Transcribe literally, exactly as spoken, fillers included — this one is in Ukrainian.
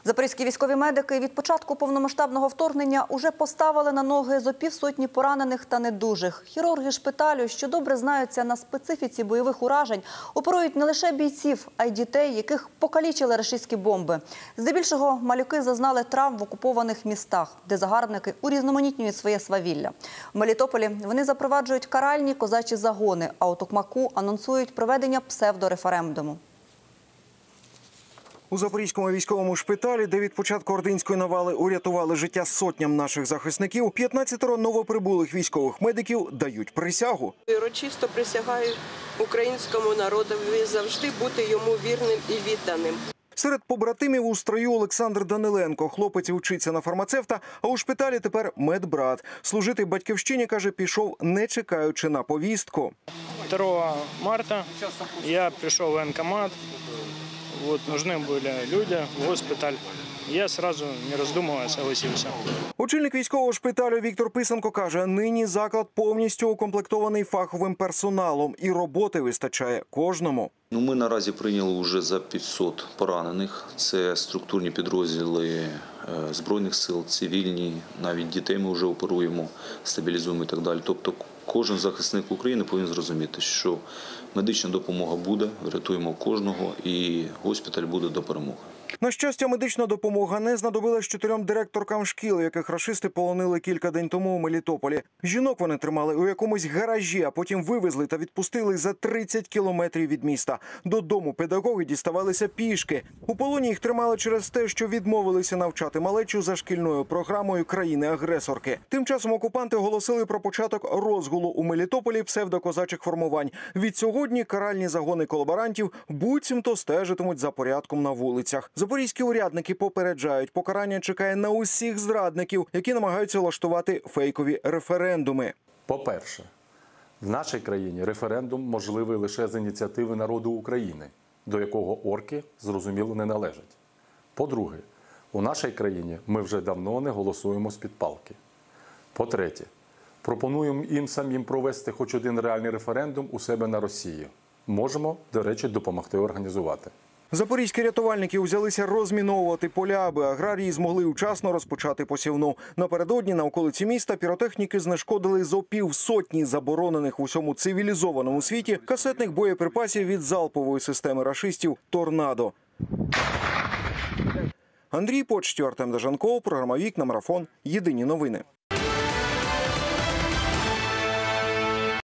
Запорізькі військові медики від початку повномасштабного вторгнення уже поставили на ноги зо півсотні поранених та недужих. Хірурги шпиталю, що добре знаються на специфіці бойових уражень, оперують не лише бійців, а й дітей, яких покалічили рашистські бомби. Здебільшого малюки зазнали травм в окупованих містах, де загарбники урізноманітнюють своє свавілля. В Мелітополі вони запроваджують каральні козачі загони, а у Токмаку анонсують проведення псевдореферендуму. У Запорізькому військовому шпиталі, де від початку ординської навали урятували життя сотням наших захисників, п'ятнадцятеро новоприбулих військових медиків дають присягу. Урочисто присягаю українському народові завжди бути йому вірним і відданим. Серед побратимів у строю Олександр Даниленко. Хлопець вчиться на фармацевта, а у шпиталі тепер медбрат. Служити батьківщині, каже, пішов, не чекаючи на повістку. другого марта я прийшов в воєнкомат. Вот, нужны были люди в госпиталь. Я сразу, не роздумывая, согласился. Очільник військового шпиталю Віктор Писанко каже, нині заклад повністю укомплектований фаховим персоналом і роботи вистачає кожному. Ну, ми наразі прийняли вже за п'ятсот поранених. Це структурні підрозділи Збройних сил, цивільні, навіть дітей ми вже оперуємо, стабілізуємо і так далі. Тобто кожен захисник України повинен зрозуміти, що медична допомога буде, врятуємо кожного і госпіталь буде до перемоги. На щастя, медична допомога не знадобилась чотирьом директоркам шкіл, яких рашисти полонили кілька день тому у Мелітополі. Жінок вони тримали у якомусь гаражі, а потім вивезли та відпустили за тридцять кілометрів від міста. Додому педагоги діставалися пішки. У полоні їх тримали через те, що відмовилися навчати малечу за шкільною програмою країни-агресорки. Тим часом окупанти оголосили про початок розгулу у Мелітополі псевдокозачих формувань. Від сьогодні каральні загони колаборантів буцімто стежитимуть за порядком на вулицях. Запорізькі урядники попереджають, покарання чекає на усіх зрадників, які намагаються влаштувати фейкові референдуми. По-перше, в нашій країні референдум можливий лише з ініціативи народу України, до якого орки, зрозуміло, не належать. По-друге, у нашій країні ми вже давно не голосуємо з-під палки. По-третє, пропонуємо їм самим провести хоч один реальний референдум у себе на Росії. Можемо, до речі, допомогти організувати. Запорізькі рятувальники взялися розміновувати поля, аби аграрії змогли вчасно розпочати посівну. Напередодні на околиці міста піротехніки знешкодили зо півсотні заборонених в усьому цивілізованому світі касетних боєприпасів від залпової системи рашистів «Торнадо». Андрій Почтів, Артем Дежанков, програма «Вікна», марафон. Єдині новини.